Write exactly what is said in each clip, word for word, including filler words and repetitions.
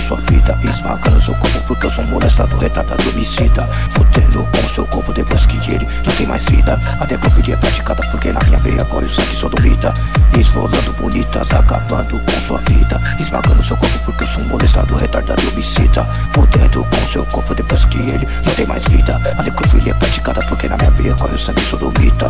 sua vida, esmagando seu corpo porque eu sou um molestado, retardado, homicida. Fudendo com seu corpo depois que ele não tem mais vida. A necrofilia é praticada porque na minha veia corre o sangue sodomita. Esfolando bonitas, acabando com sua vida, esmagando seu corpo porque eu sou um molestado, retardado, homicida. Fudendo com seu corpo depois que ele não tem mais vida. A necrofilia é praticada porque na minha veia corre o sangue sodomita.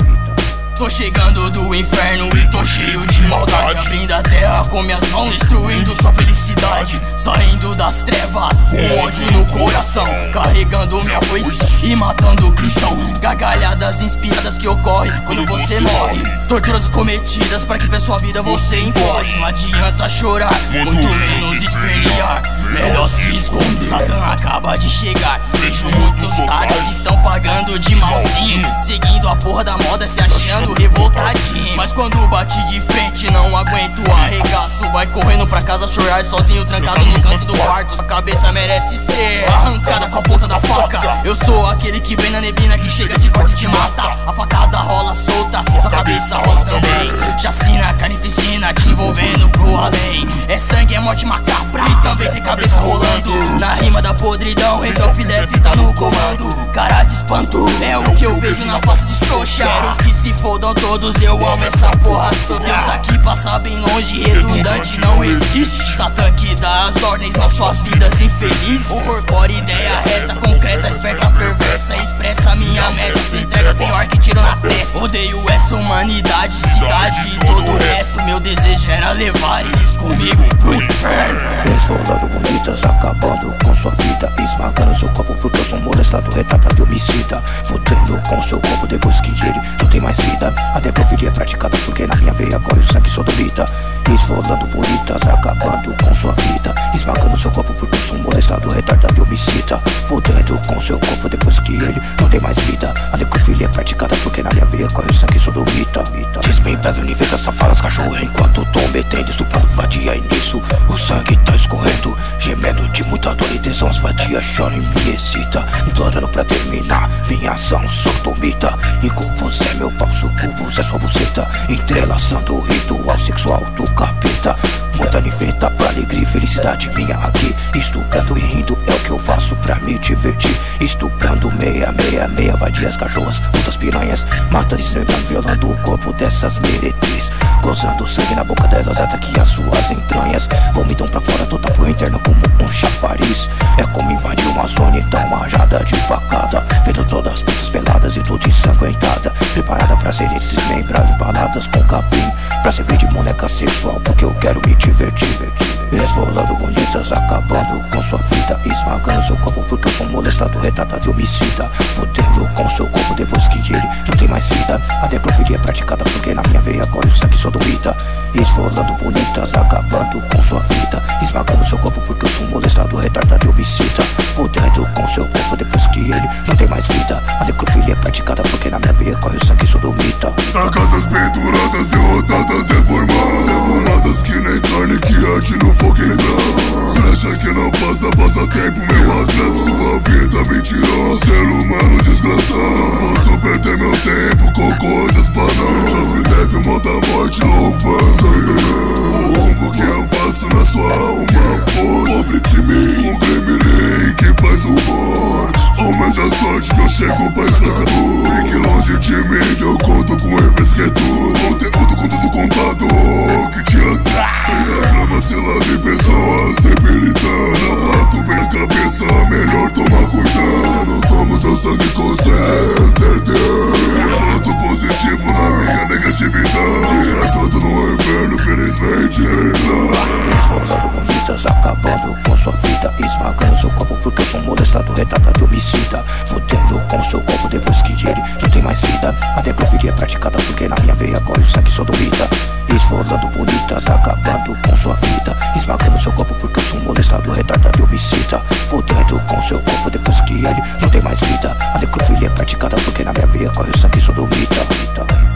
Tô chegando do inferno e tô cheio de maldade, abrindo a terra com minhas mãos, destruindo sua felicidade. Saindo das trevas, com ódio no coração, carregando minha voz e matando o cristão. Gargalhadas inspiradas que ocorrem quando você morre, torturas cometidas pra que pra sua vida você encorre. Não adianta chorar, muito menos espernear, melhor se esconder. Satã acaba de chegar, vejo muitos caras que estão pagando de malzinho, seguindo a porra da moda, se achando revoltadinho. Mas quando bate de frente não aguento o arregaço, vai correndo pra casa chorar sozinho, trancado no canto do quarto. Sua cabeça merece ser arrancada com a ponta da faca. Eu sou aquele que vem na neblina, que chega, te corta e te mata. A facada rola solta, sua cabeça rola também. Chacina, carnificina, te envolvendo pro além. É sangue, é morte macabra e também tem cabeça rolando. Na rima da podridão, Recalfidef tá no comando. Cara de espanto, é o que eu vejo na face de trouxa. Quero que se fodam todos, eu amo essa porra toda. Deus aqui passa bem longe, redundante não existe. Satã que dá as ordens nas suas vidas infelizes. Horrorcore, ideia reta, concreta, esperta, perversa. Expressa minha meta, se entrega pior que tiro na testa. Odeio essa humanidade, cidade e todo o resto. Meu desejo era levar eles comigo pro inferno. Esfolando bonitas, acabando com sua vida, esmagando seu corpo porque eu sou um molestado, retardado e homicida. Fudendo com seu corpo depois que ele não tem mais vida. A necrofilia é praticada porque na minha veia corre o sangue sodomita. Esfolando bonitas, acabando com sua vida, esmagando seu corpo porque eu sou um molestado, retardado e homicida. Fudendo com seu corpo depois que ele não tem mais vida. A necrofilia é praticada porque na minha veia corre o sangue sodomita. Desmembrando níveis safadas, cachorro, enquanto tô metendo, estuprando vadia. E nisso o sangue tá escorrendo, gemendo de muita dor e tensão. As vadias choram e me excita, implorando pra terminar minha ação sodomita. Incubus é meu pau, sucubus é sua buceta, entrelaçando o ritual sexual do capeta. Muita niveta pra alegria e felicidade minha aqui. Estuprando e rindo é o que eu faço pra me divertir. Estuprando meia, meia, meia vadias, cachorras, muitas piranhas, matando, desmembrando, violando o corpo dessas meretrizes. Gozando sangue na boca delas até que as suas entranhas vomitam pra fora toda pro interno como um chafariz. É como invadir uma zona então marjada de facada, vendo todas as putas peladas e tudo ensanguentada, preparada pra serem desmembradas, empaladas com capim, pra servir de boneca sexual porque eu quero me divertir. Esfolando bonitas, acabando com sua vida, esmagando seu corpo porque eu sou um molestado, retardado e homicida. Fudendo com seu corpo depois que ele não tem mais vida. A necrofilia é praticada porque na minha veia corre o sangue sodomita. Esfolando bonitas, acabando com sua vida, esmagando seu corpo porque eu sou um molestado, retardado e homicida. Fudendo com seu corpo depois que ele não tem mais vida. A necrofilia é praticada porque na minha veia corre o sangue sodomita. Na casas penduradas, derrotadas, deformadas, deformadas que nem carne que arde no fogo queimar. Brecha que não passa, passa tempo meu atrás. Sua vida mentirosa, ser humano desgraçado. Não posso perder meu tempo com coisas banais. Já me deve o mal da morte louvando. O rumo que eu faço na sua alma, pobre de mim, um gremlin que faz o morte. Almeja a sorte que eu chego pra estragar tudo. Fique longe de mim, eu conto com erros que é tudo. Conteúdo com tudo contado que te atrai. Tem a trama selada e pessoas debilitando. Na fato bem a cabeça, melhor tomar cuidado. Se não tomo seu sangue com sangue, perdeu. Ponto positivo na minha negatividade, fracando no inverno, felizmente Esfolando bonitas, acabando com sua vida, esmagando seu corpo porque eu sou um molestado, retardado e homicida. Fudendo com seu corpo depois que ele não tem mais vida. A necrofilia é praticada porque na minha veia corre o sangue sodomita. Esfolando bonitas, acabando com sua vida, esmagando seu corpo porque eu sou um molestado, retardado e homicida. Fudendo com seu corpo depois que ele não tem mais vida. A necrofilia é praticada porque na minha veia corre o sangue sodomita.